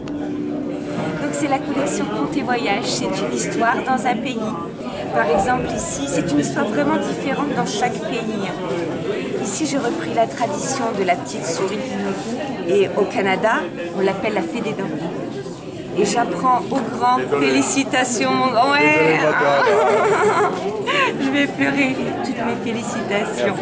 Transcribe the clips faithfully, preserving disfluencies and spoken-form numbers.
Donc c'est la collection Contes et Voyages, c'est une histoire dans un pays. Par exemple ici, c'est une histoire vraiment différente dans chaque pays. Ici j'ai repris la tradition de la petite souris et au Canada, on l'appelle la fée des dents. Et j'apprends aux grands, félicitations mon grand, ouais. Je vais pleurer, toutes mes félicitations.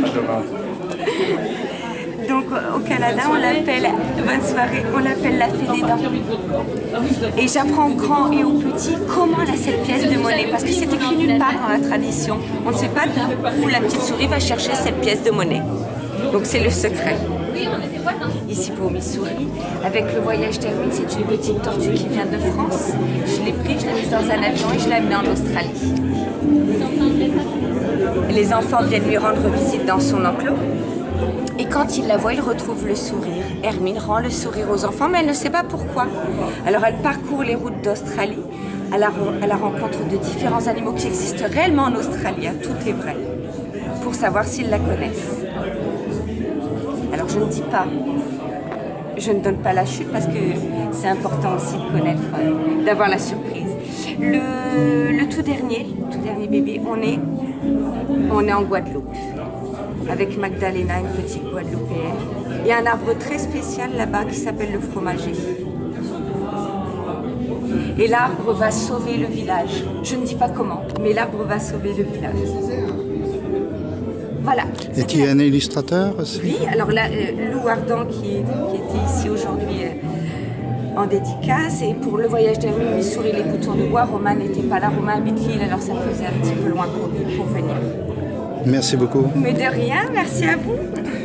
Donc au Canada, on l'appelle, bonne soirée, on l'appelle la fée des dents. Et j'apprends aux grands et aux petits comment elle a cette pièce de monnaie, parce que c'est écrit nulle part dans la tradition. On ne sait pas où la petite souris va chercher cette pièce de monnaie. Donc c'est le secret. Ici pour Missouri, avec le voyage termine, c'est une petite tortue qui vient de France. Je l'ai prise, je l'ai mise dans un avion et je l'ai amenée en Australie. Les enfants viennent lui rendre visite dans son enclos. Et quand ils la voient, ils retrouvent le sourire. Hermine rend le sourire aux enfants, mais elle ne sait pas pourquoi. Alors elle parcourt les routes d'Australie à la, à la rencontre de différents animaux qui existent réellement en Australie, hein, tout est vrai, pour savoir s'ils la connaissent. Alors je ne dis pas, je ne donne pas la chute parce que c'est important aussi de connaître, euh, d'avoir la surprise. Le, le tout dernier, le tout dernier bébé, on est, on est en Guadeloupe. Avec Magdalena, une petite Guadeloupéenne. Il y a un arbre très spécial là-bas qui s'appelle le fromager. Et l'arbre va sauver le village. Je ne dis pas comment, mais l'arbre va sauver le village. Voilà. Et tu es un illustrateur aussi? Oui, alors là, euh, Lou Ardent qui, qui était ici aujourd'hui euh, en dédicace. Et pour le voyage d'Hermine, Missouri, les boutons de bois, Romain n'était pas là, Romain habite Lille, alors ça faisait un petit peu loin pour, pour venir. Merci beaucoup. Mais de rien, merci à vous.